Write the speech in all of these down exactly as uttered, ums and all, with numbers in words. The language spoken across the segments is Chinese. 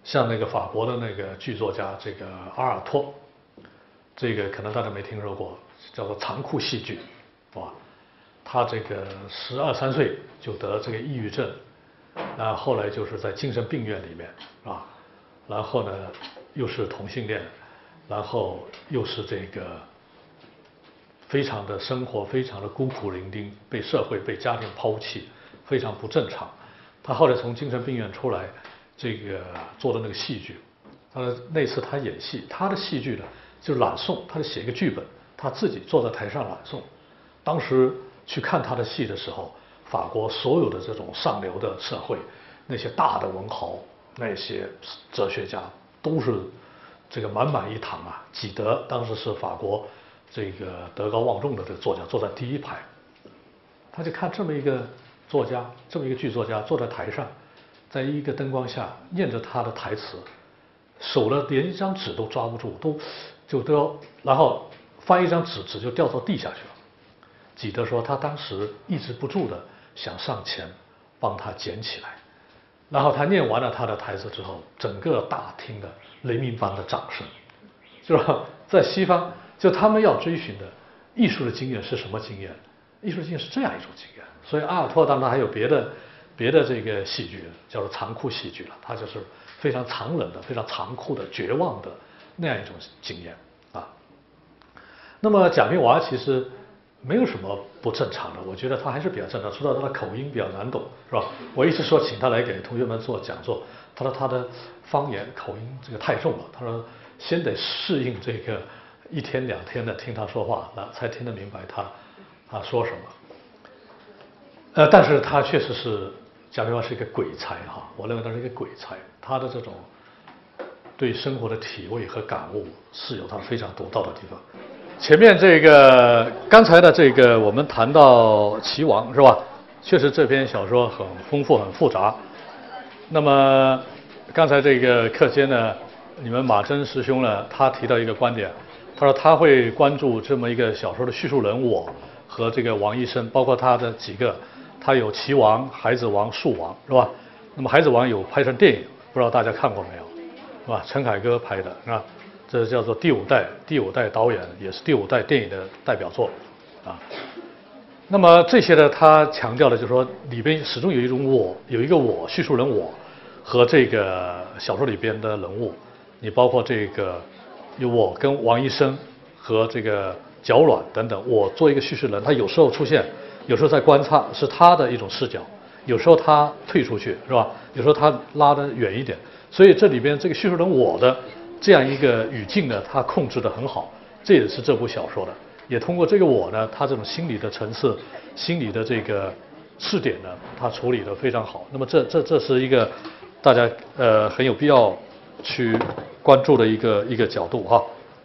像那个法国的那个剧作家这个阿尔托，这个可能大家没听说过，叫做残酷戏剧，是吧？他这个十二三岁就得这个抑郁症，然后后来就是在精神病院里面，是吧？然后呢，又是同性恋，然后又是这个非常的生活非常的孤苦伶仃，被社会被家庭抛弃，非常不正常。他后来从精神病院出来，这个做的那个戏剧，他那次他演戏，他的戏剧呢就朗诵，他就写一个剧本，他自己坐在台上朗诵。当时去看他的戏的时候，法国所有的这种上流的社会，那些大的文豪，那些哲学家，都是这个满满一堂啊。纪德当时是法国这个德高望重的这个作家，坐在第一排，他就看这么一个作家，这么一个剧作家坐在台上，在一个灯光下念着他的台词，手呢连一张纸都抓不住，都就都要，然后翻一张纸，纸就掉到地下去了。纪德说，他当时抑制不住的想上前帮他捡起来，然后他念完了他的台词之后，整个大厅的雷鸣般的掌声，是吧？在西方，就他们要追寻的艺术的经验是什么经验？艺术经验是这样一种经验。所以阿尔托当然还有别的别的这个戏剧，叫做残酷戏剧了，它就是非常残忍的、非常残酷的、绝望的那样一种经验啊。那么贾平凹其实没有什么不正常的，我觉得他还是比较正常，除了他的口音比较难懂，是吧？我一直说请他来给同学们做讲座，他说他的方言口音这个太重了，他说先得适应这个一天两天的听他说话，那才听得明白他他说什么。呃，但是他确实是贾平凹是一个鬼才哈，我认为他是一个鬼才，他的这种对生活的体味和感悟是有他非常独到的地方。前面这个刚才的这个我们谈到齐王是吧？确实这篇小说很丰富很复杂。那么刚才这个课间呢，你们马真师兄呢，他提到一个观点，他说他会关注这么一个小说的叙述人我和这个王医生，包括他的几个，他有齐王、孩子王、树王是吧？那么孩子王有拍成电影，不知道大家看过没有，是吧？陈凯歌拍的啊。这叫做第五代，第五代导演也是第五代电影的代表作，啊。那么这些呢，他强调的就是说，里边始终有一种我，有一个我，叙述人我和这个小说里边的人物，你包括这个有我跟王医生和这个脚软等等，我做一个叙事人，他有时候出现，有时候在观察，是他的一种视角，有时候他退出去，是吧？有时候他拉得远一点，所以这里边这个叙述人我的这样一个语境呢，他控制得很好，这也是这部小说的。也通过这个我呢，他这种心理的层次、心理的这个视点呢，他处理得非常好。那么这这这是一个大家呃很有必要去关注的一个一个角度哈。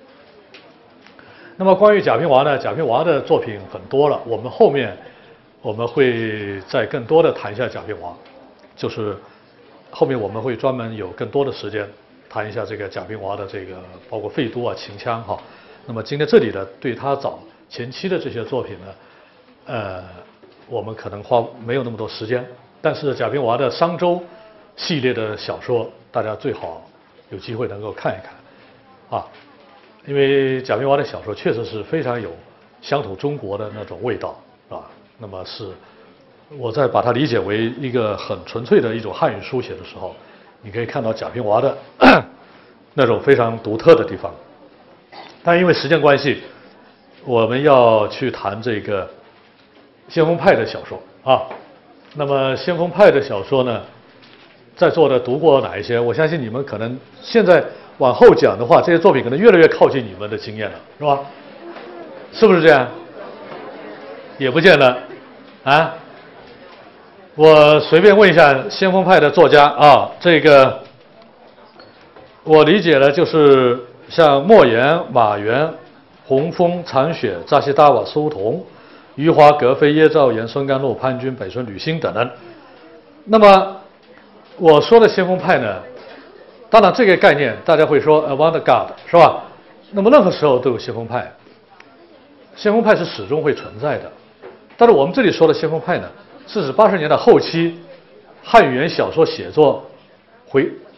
那么关于贾平凹呢，贾平凹的作品很多了，我们后面我们会再更多的谈一下贾平凹，就是后面我们会专门有更多的时间谈一下这个贾平凹的这个包括废都啊、秦腔哈。那么今天这里呢，对他早前期的这些作品呢，呃，我们可能花没有那么多时间。但是贾平凹的商周系列的小说，大家最好有机会能够看一看啊，因为贾平凹的小说确实是非常有乡土中国的那种味道啊。那么是我在把它理解为一个很纯粹的一种汉语书写的时候，你可以看到贾平凹的那种非常独特的地方。但因为时间关系，我们要去谈这个先锋派的小说啊。那么先锋派的小说呢，在座的读过哪一些？我相信你们可能现在往后讲的话，这些作品可能越来越靠近你们的经验了，是吧？是不是这样？也不见得啊。我随便问一下先锋派的作家啊，这个我理解了就是像莫言、马原、洪峰、残雪、扎西达瓦、苏童、余华、格非、叶兆言、孙甘露、潘军、北村吕星等人。那么我说的先锋派呢，当然这个概念大家会说 avant-garde 是吧？那么任何时候都有先锋派，先锋派是始终会存在的。但是我们这里说的先锋派呢，是指八十年代后期汉语言小说写作回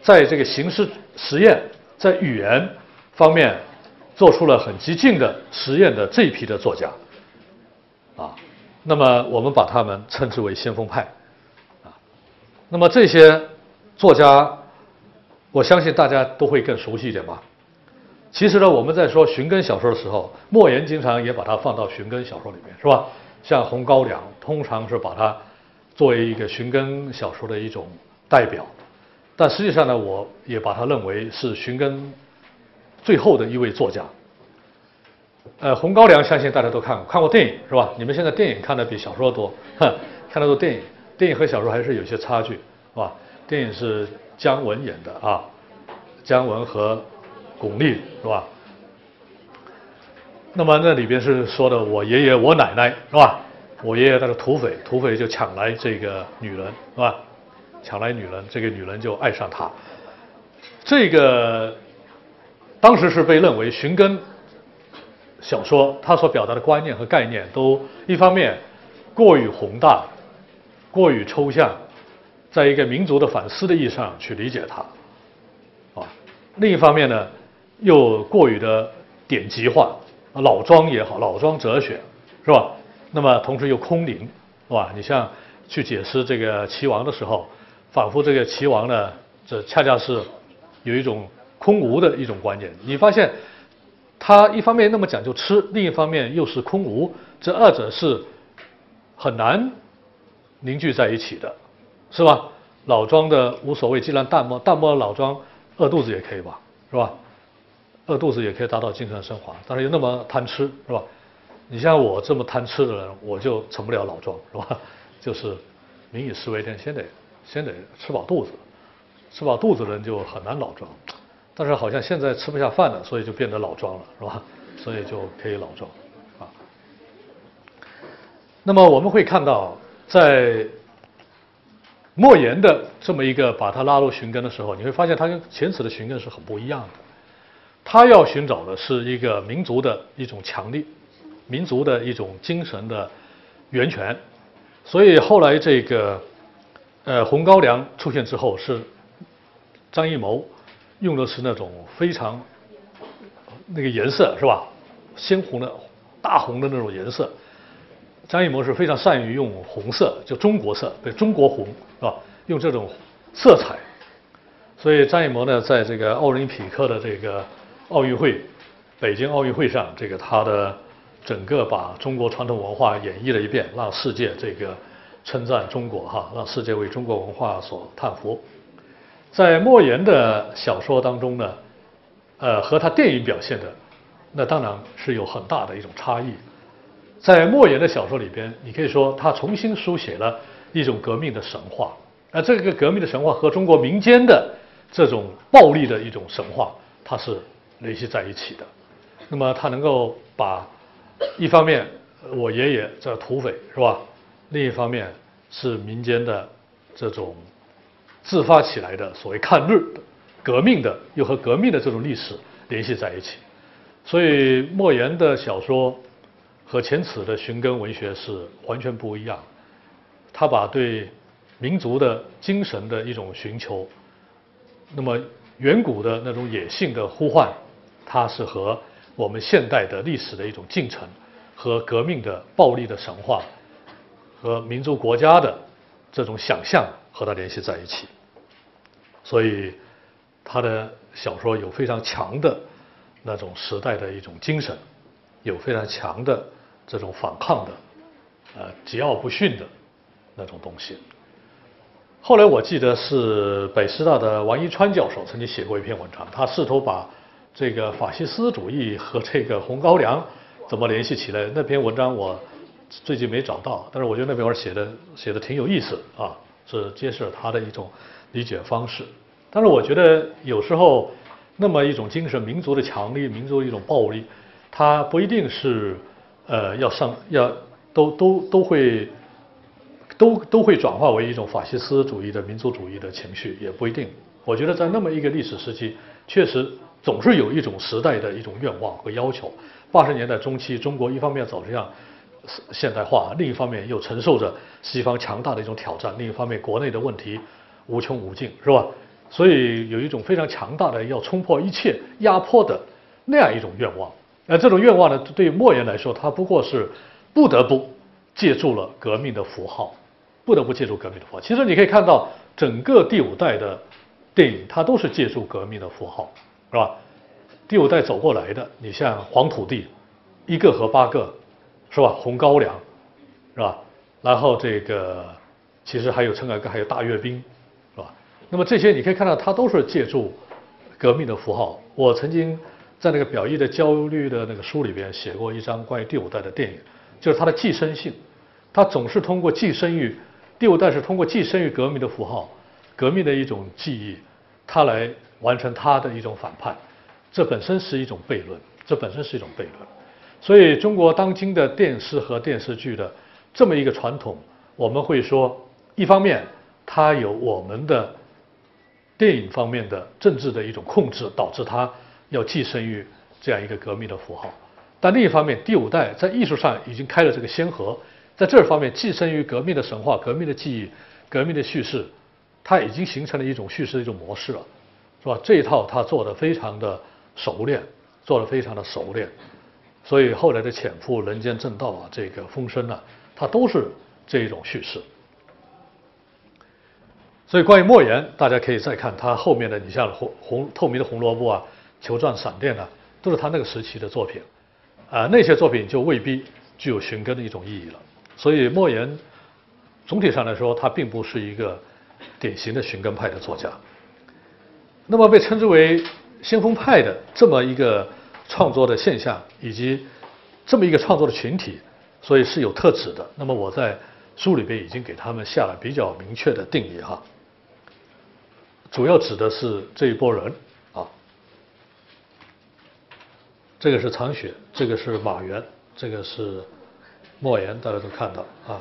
在这个形式实验，在语言方面做出了很激进的实验的这一批的作家，啊，那么我们把他们称之为先锋派，啊，那么这些作家，我相信大家都会更熟悉一点吧。其实呢，我们在说寻根小说的时候，莫言经常也把它放到寻根小说里面，是吧？像《红高粱》，通常是把它作为一个寻根小说的一种代表，但实际上呢，我也把它认为是寻根最后的一位作家。呃，《红高粱》相信大家都看过，看过电影是吧？你们现在电影看的比小说多，哼，看的都电影，电影和小说还是有些差距，是吧？电影是姜文演的啊，姜文和巩俐是吧？那么那里边是说的我爷爷我奶奶是吧？我爷爷那个土匪，土匪就抢来这个女人是吧？抢来女人，这个女人就爱上他。这个当时是被认为寻根小说，它所表达的观念和概念都一方面过于宏大，过于抽象，在一个民族的反思的意义上去理解它，啊，另一方面呢，又过于的典籍化，老庄也好，老庄哲学是吧？那么同时又空灵，是吧？你像去解释这个齐王的时候，仿佛这个齐王呢，这恰恰是有一种空无的一种观念。你发现他一方面那么讲究吃，另一方面又是空无，这二者是很难凝聚在一起的，是吧？老庄的无所谓，既然淡漠，淡漠老庄饿肚子也可以吧，是吧？饿肚子也可以达到精神升华，但是又那么贪吃，是吧？你像我这么贪吃的人，我就成不了老庄，是吧？就是民以食为天，先得先得吃饱肚子，吃饱肚子的人就很难老庄。但是好像现在吃不下饭了，所以就变得老庄了，是吧？所以就可以老庄，啊。那么我们会看到，在莫言的这么一个把他拉入寻根的时候，你会发现他跟钱此的寻根是很不一样的。他要寻找的是一个民族的一种强力，民族的一种精神的源泉。所以后来这个呃《红高粱》出现之后，是张艺谋用的是那种非常那个颜色是吧？鲜红的、大红的那种颜色。张艺谋是非常善于用红色，就中国色，对，中国红是吧？用这种色彩。所以张艺谋呢，在这个奥林匹克的这个奥运会，北京奥运会上，这个他的整个把中国传统文化演绎了一遍，让世界这个称赞中国哈，让世界为中国文化所叹服。在莫言的小说当中呢，呃，和他电影表现的，那当然是有很大的一种差异。在莫言的小说里边，你可以说他重新书写了一种革命的神话，而这个革命的神话和中国民间的这种暴力的一种神话，它是联系在一起的。那么他能够把一方面我爷爷这土匪是吧，另一方面是民间的这种自发起来的所谓抗日革命的，又和革命的这种历史联系在一起。所以莫言的小说和钱此的寻根文学是完全不一样。他把对民族的精神的一种寻求，那么远古的那种野性的呼唤，它是和我们现代的历史的一种进程，和革命的暴力的神话，和民族国家的这种想象和它联系在一起。所以他的小说有非常强的那种时代的一种精神，有非常强的这种反抗的呃桀骜不驯的那种东西。后来我记得是北师大的王一川教授曾经写过一篇文章，他试图把这个法西斯主义和这个红高粱怎么联系起来。那篇文章我最近没找到，但是我觉得那篇文章写的写的挺有意思啊，是揭示了他的一种理解方式。但是我觉得有时候那么一种精神，民族的强力，民族的一种暴力，它不一定是呃要上要都都都会都都会转化为一种法西斯主义的民族主义的情绪，也不一定。我觉得在那么一个历史时期，确实总是有一种时代的一种愿望和要求。八十年代中期，中国一方面走向现代化，另一方面又承受着西方强大的一种挑战，另一方面国内的问题无穷无尽，是吧？ 所以有一种非常强大的要冲破一切压迫的那样一种愿望。而这种愿望呢，对于莫言来说，他不过是不得不借助了革命的符号，不得不借助革命的符号。其实你可以看到，整个第五代的电影，它都是借助革命的符号，是吧？第五代走过来的，你像黄土地，一个和八个，是吧？红高粱，是吧？然后这个其实还有陈凯歌，还有大阅兵，是吧？那么这些你可以看到，它都是借助革命的符号。我曾经在那个表意的焦虑的那个书里边写过一张关于第五代的电影，就是它的寄生性，它总是通过寄生于第五代是通过寄生于革命的符号、革命的一种记忆，它来完成它的一种反叛。这本身是一种悖论，这本身是一种悖论。所以中国当今的电视和电视剧的这么一个传统，我们会说，一方面它有我们的电影方面的政治的一种控制，导致它要寄生于这样一个革命的符号；但另一方面，第五代在艺术上已经开了这个先河，在这方面寄生于革命的神话、革命的记忆、革命的叙事，它已经形成了一种叙事的一种模式了，是吧？这一套它做得非常的熟练，做得非常的熟练，所以后来的《潜伏》《人间正道》啊，这个《风声》啊，它都是这一种叙事。所以关于莫言，大家可以再看他后面的，你像红红透明的红萝卜啊、球状闪电啊，都是他那个时期的作品，啊，那些作品就未必具有寻根的一种意义了。所以莫言总体上来说，他并不是一个典型的寻根派的作家。那么被称之为先锋派的这么一个创作的现象，以及这么一个创作的群体，所以是有特指的。那么我在书里边已经给他们下了比较明确的定义哈，主要指的是这一波人啊，这个是常雪，这个是马原，这个是莫言，大家都看到啊。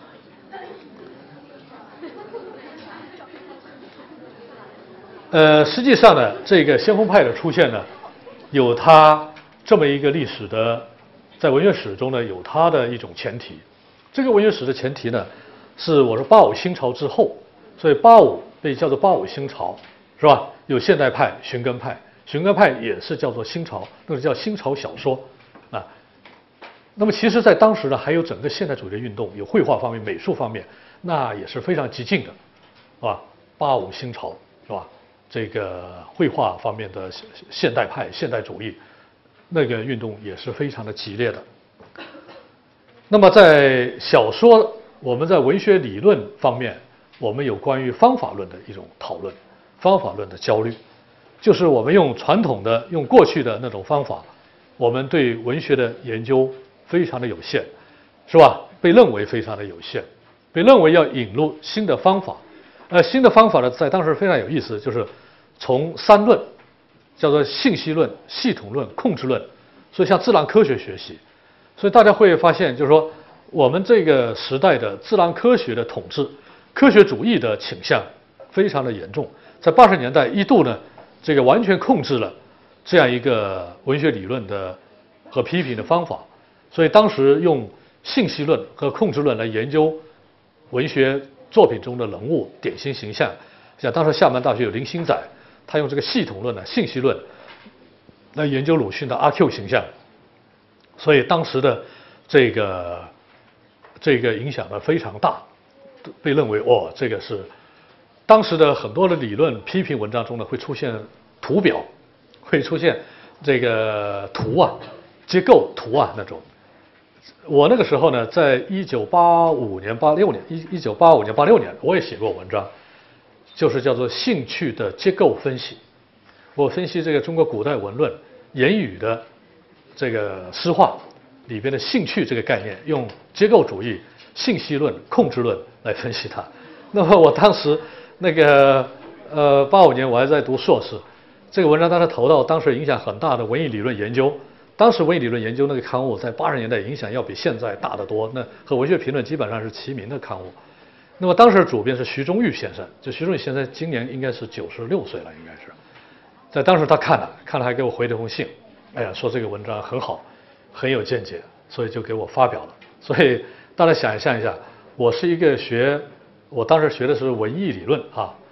呃，实际上呢，这个先锋派的出现呢，有它这么一个历史的，在文学史中呢，有它的一种前提。这个文学史的前提呢，是我说八五新潮之后，所以八五被叫做八五新潮，是吧？有现代派、寻根派，寻根派也是叫做新潮，那个叫新潮小说啊。那么其实，在当时呢，还有整个现代主义的运动，有绘画方面、美术方面，那也是非常激进的，是吧？八五新潮，是吧？这个绘画方面的现代派、现代主义，那个运动也是非常的激烈的。那么在小说，我们在文学理论方面，我们有关于方法论的一种讨论，方法论的焦虑，就是我们用传统的、用过去的那种方法，我们对文学的研究非常的有限，是吧？被认为非常的有限，被认为要引入新的方法。呃，新的方法呢，在当时非常有意思，就是从三论，叫做信息论、系统论、控制论，所以向自然科学学习。所以大家会发现，就是说，我们这个时代的自然科学的统治、科学主义的倾向非常的严重。在八十年代一度呢，这个完全控制了这样一个文学理论的和批评的方法。所以当时用信息论和控制论来研究文学作品中的人物典型形象，像当时厦门大学有林星仔，他用这个系统论呢、信息论来研究鲁迅的阿 Q 形象，所以当时的这个这个影响呢非常大，被认为哦，这个是当时的很多的理论批评文章中呢会出现图表，会出现这个图啊、结构图啊那种。我那个时候呢，在一九八五年、八六年、一一九八五年、八六年，我也写过文章，就是叫做兴趣的结构分析。我分析这个中国古代文论言语的这个诗话里边的兴趣这个概念，用结构主义、信息论、控制论来分析它。那么我当时那个呃八五年我还在读硕士，这个文章当时投到当时影响很大的文艺理论研究。当时文艺理论研究那个刊物在八十年代影响要比现在大得多，那和文学评论基本上是齐名的刊物。那么当时的主编是徐中玉先生，就徐中玉先生今年应该是九十六岁了，应该是。在当时他看了，看了还给我回了封信，哎呀，说这个文章很好，很有见解，所以就给我发表了。所以大家想象一下，我是一个学，我当时学的是文艺理论啊，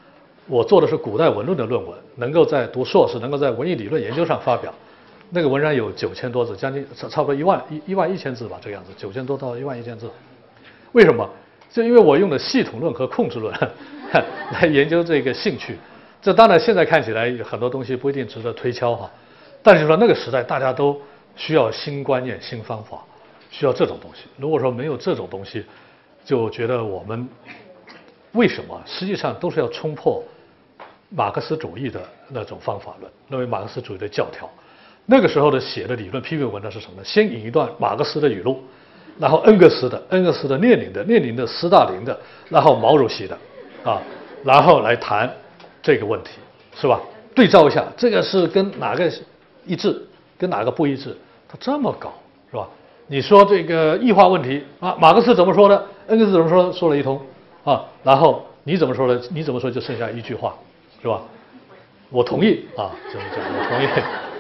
我做的是古代文论的论文，能够在读硕士，能够在文艺理论研究上发表，那个文章有九千多字，将近差不多一万一一万一千字吧，这个样子，九千多到一万一千字。为什么？就因为我用的系统论和控制论来研究这个兴趣。这当然现在看起来很多东西不一定值得推敲哈，但是说那个时代大家都需要新观念、新方法，需要这种东西。如果说没有这种东西，就觉得我们为什么实际上都是要冲破马克思主义的那种方法论，认为马克思主义的教条。那个时候的写的理论批评文章是什么呢？先引一段马克思的语录，然后恩格斯的、恩格斯的、列宁的、列宁的、斯大林的，然后毛主席的，啊，然后来谈这个问题，是吧？对照一下，这个是跟哪个一致，跟哪个不一致？他这么搞，是吧？你说这个异化问题啊，马克思怎么说的？恩格斯怎么说？说了一通啊，然后你怎么说的？你怎么说就剩下一句话，是吧？我同意啊，这么讲，我同意。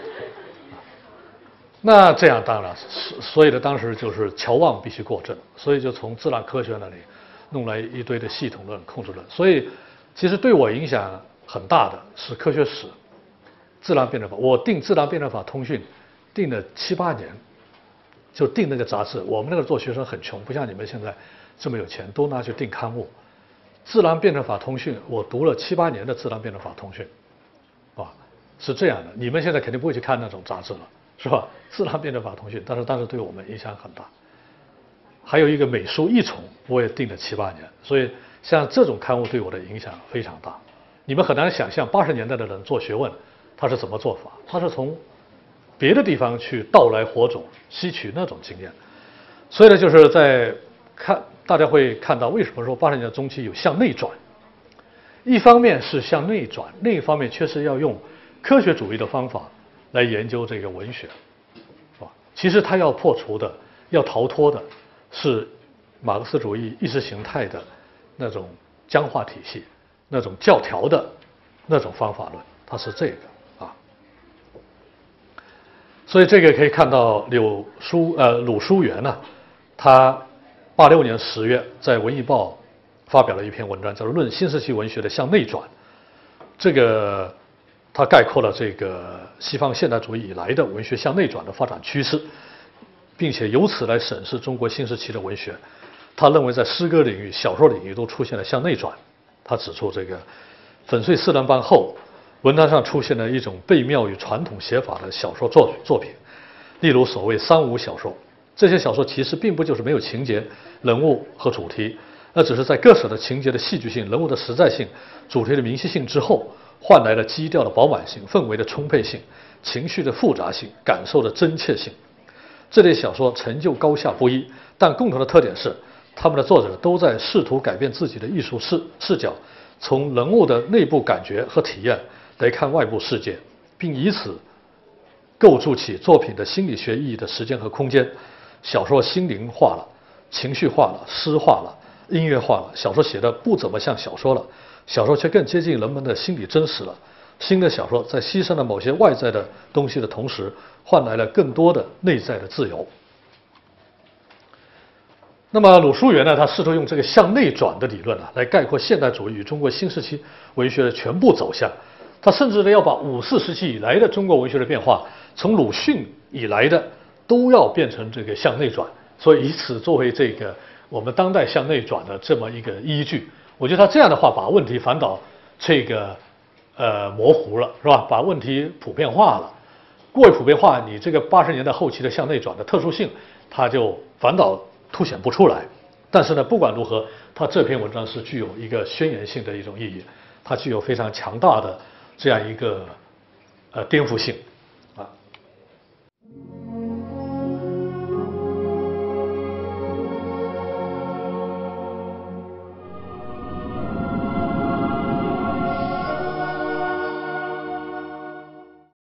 那这样当然，所以呢，当时就是乔望必须过正，所以就从自然科学那里弄来一堆的系统论、控制论。所以，其实对我影响很大的是科学史、自然辩证法。我订《自然辩证法通讯》订了七八年，就订那个杂志。我们那个做学生很穷，不像你们现在这么有钱，都拿去订刊物。《自然辩证法通讯》，我读了七八年的《自然辩证法通讯》，啊，是这样的。你们现在肯定不会去看那种杂志了。是吧？自然辩证法通讯，但是当时对我们影响很大。还有一个美书一丛，我也订了七八年，所以像这种刊物对我的影响非常大。你们很难想象八十年代的人做学问，他是怎么做法？他是从别的地方去盗来火种，吸取那种经验。所以呢，就是在看大家会看到，为什么说八十年代中期有向内转？一方面是向内转，另一方面确实要用科学主义的方法来研究这个文学，是吧？其实他要破除的、要逃脱的是马克思主义意识形态的那种僵化体系、那种教条的那种方法论，它是这个啊。所以这个可以看到柳书呃鲁书源呢，他八六年十月在《文艺报》发表了一篇文章，叫做《论新时期文学的向内转》。这个他概括了这个西方现代主义以来的文学向内转的发展趋势，并且由此来审视中国新时期的文学。他认为在诗歌领域、小说领域都出现了向内转。他指出，这个粉碎四人帮后，文坛上出现了一种背妙于传统写法的小说作作品，例如所谓三无小说。这些小说其实并不就是没有情节、人物和主题，而只是在各sở的情节的戏剧性、人物的实在性、主题的明晰性之后，换来了基调的饱满性、氛围的充沛性、情绪的复杂性、感受的真切性。这类小说成就高下不一，但共同的特点是，他们的作者都在试图改变自己的艺术视视角，从人物的内部感觉和体验来看外部世界，并以此构筑起作品的心理学意义的时间和空间。小说心灵化了，情绪化了，诗化了，音乐化了。小说写的不怎么像小说了，小说却更接近人们的心理真实了。新的小说在牺牲了某些外在的东西的同时，换来了更多的内在的自由。那么鲁书源呢，他试图用这个向内转的理论啊，来概括现代主义与中国新时期文学的全部走向。他甚至呢要把五四时期以来的中国文学的变化，从鲁迅以来的都要变成这个向内转，所以以此作为这个我们当代向内转的这么一个依据。我觉得他这样的话把问题反倒这个呃模糊了，是吧？把问题普遍化了，过于普遍化，你这个八十年代后期的向内转的特殊性，它就反倒凸显不出来。但是呢，不管如何，他这篇文章是具有一个宣言性的一种意义，它具有非常强大的这样一个呃颠覆性。